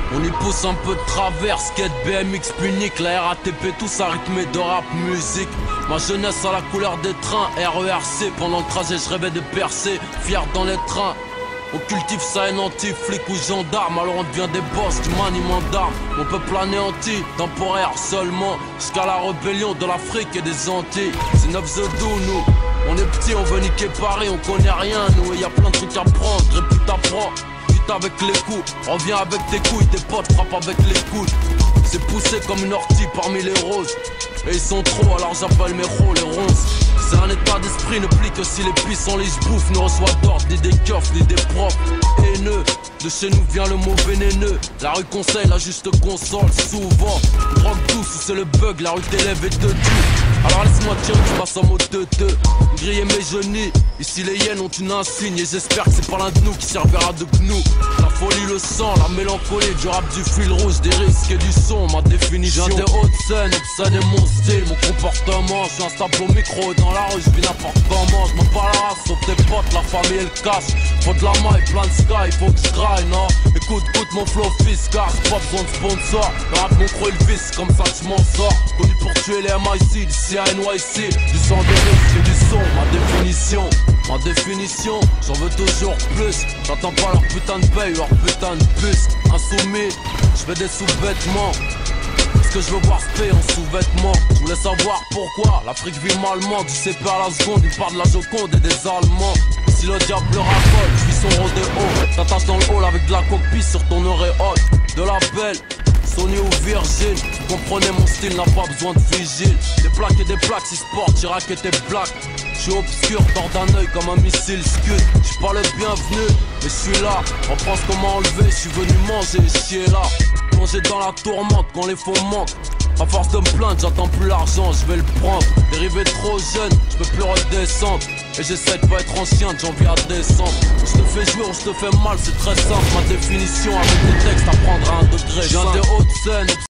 On y pousse un peu de travers, skate, BMX, punique, la RATP, tout ça rythmé de rap, musique. Ma jeunesse à la couleur des trains, RERC. Pendant le trajet je rêvais de percer, fier dans les trains. On cultive ça et anti-flic ou gendarme. Alors on devient des boss du maniement d'armes. On peut planer anti-temporaire seulement, jusqu'à la rébellion de l'Afrique et des Antilles. C'est 9 The Do, nous. On est petits, on veut niquer Paris, on connaît rien nous. Et y'a plein de trucs à prendre, répute à prendre. Vite avec les coups, reviens avec tes couilles. Tes potes frappent avec les coudes. C'est poussé comme une ortie parmi les roses. Et ils sont trop, alors j'appelle mes rôles les ronces. C'est un état d'esprit, ne plie que si les pistes en liche bouffe. Ne reçoit d'ordre, ni des keufs, ni des profs haineux. De chez nous vient le mot vénéneux. La rue conseille, la juste console, souvent. Drogue douce, c'est le bug, la rue t'élève et te tue. Alors laisse-moi tirer, tu passes en mode te griller mes genoux. Ici les hyènes ont une insigne. Et j'espère que c'est pas l'un de nous qui servira de gnou. La folie, le sang, la mélancolie, du rap, du fil rouge, des risques et du son, ma définition. J'ai des hautes scènes, Epson est mon style, mon comportement. Je suis un stable au micro et dans la rue, je vis n'importe comment. Je m'en parle la race, sauf tes potes, la famille et le cash. Faut de la maille, plein de sky, faut que je graille, non. Écoute mon flow fiscal, j'ai pas besoin de sponsor. Le rap, mon crew, il vise, comme ça je m'en sors. Connu pour tuer les MIC, d'ici à NYC. Du sang, des risques et du son, ma définition. Ma définition, j'en veux toujours plus. J'entends pas leur putain de paye, leur putain de puce. Insoumis, je fais des sous-vêtements. Parce que je veux voir se payer en sous-vêtements. Je voulais savoir pourquoi l'Afrique vit malement. Du CP à la seconde, il parle de la Joconde et des Allemands. Si le diable le rafole, je vis son rodéo. T'attaches dans le hall avec de la coquille sur ton auréole. De la belle, Sony ou Virgin. Vous comprenez mon style, n'a pas besoin de vigile. Des plaques et des plaques, si sport, Chirac et tes plaques. J'suis obscur, tord d'un œil comme un missile scud. J'suis pas le bienvenu, mais j'suis là. On pense comment enlever, j'suis venu manger et chier là. Plonger dans la tourmente quand les faux manquent. À force de me plaindre, j'attends plus l'argent, je vais le prendre. Dérivé trop jeune, je peux plus redescendre. Et j'essaie de pas être en chien de janvier à décembre. Je te fais jouer ou je te fais mal, c'est très simple. Ma définition avec des textes à prendre à un degré. Je viens des hautes scènes.